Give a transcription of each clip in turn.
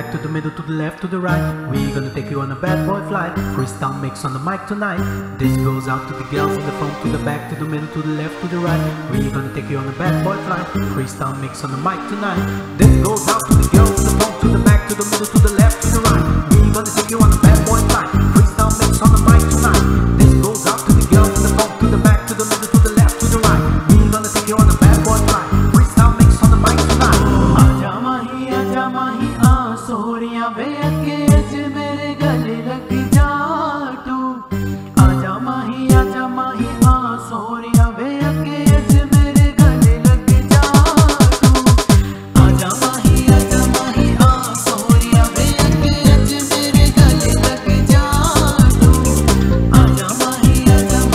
back, to the middle, to the left, to the right. We're gonna take you on a bad boy flight. Freestyle mix on the mic tonight. This goes out to the girls in the front, to the back, to the middle, to the left, to the right. We're gonna take you on a bad boy flight. Freestyle mix on the mic tonight. This goes out to the girls in the front, to the back, to the middle, to the left, to the right. We're gonna take you on a bad boy flight. Freestyle mix on the mic tonight. This goes out to the girls in the front, to the back, to the middle, to the left, to the right. We're gonna take you on a bad boy flight. Freestyle mix on the mic tonight. आजा माही आ सोरिया वे के अज मेरे गले लग जा तू। आजा माही आ सोरिया वे के अज मेरे गले लग जा तू। आजा माही आ सोरिया वे के अज मेरे गले लग जा तू। आजा माही आ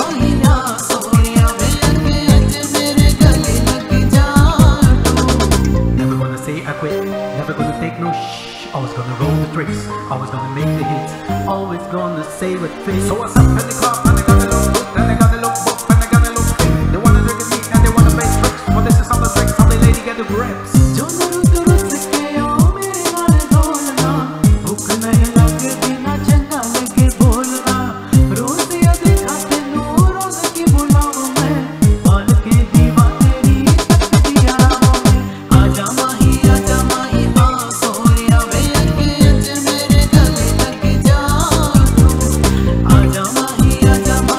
सोरिया वे के अज मेरे गले लग जा तू। Never gonna say I quit, never gonna take no shh. Always gonna roll the tricks, always gonna make the hits, always gonna say what fits. So what's up in the club, and I gotta look good, and I gotta look book, and I gotta look fit. They wanna look at me and they wanna make tricks, but this is how the tricks, how the lady get the grips. जो रुस के ओ मेरे नाल ढोलना, भूख नहीं लगती ना चंगा लगे बोलना। रोज याद खाते नू रोज की बुलाऊं मैं, पाल के दीवा तेरी तक दिया मैं। आजा माही आ सोरिया वे के अज मेरे गले लग जा तू। आजा माही आ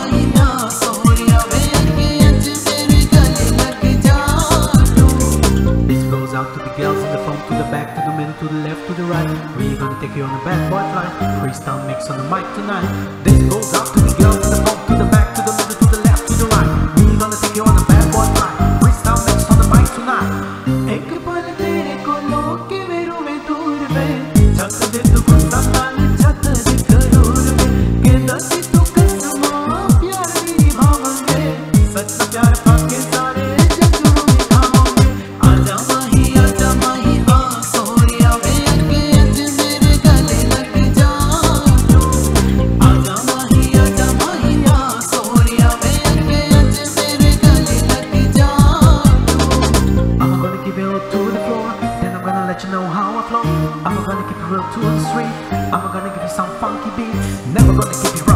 सोरिया वे के अज मेरे गले लग जा तू। This goes out to the girls in the front, to the back, to the middle, to the left, to the right. We're gonna take you on a bad boy flight. Freestyle mix on the mic tonight. This goes out to the girls in the front, to the back, to the middle, to the left, to the right. We're gonna take you on a bad boy flight. Freestyle mix on the mic tonight. एक पल तेरे को लोके मेरू में दूर में, छत दे तू गुस्सा नाल छत दे करूर में। के दसी तू कसमा प्यार दी निभावेंगे, सच प्यार पाके सारे जग में दिखाओगे। आजा माही आ सोरिया वे के अज मेरे गले लग जा तू। आजा माही आ सोरिया वे के अज मेरे गले लग जा तू। I'm gonna keep it real to the floor, then I'm gonna let you know how I flow. I'm gonna keep it real to the street, I'm gonna give you some funky beats. Never gonna keep you right.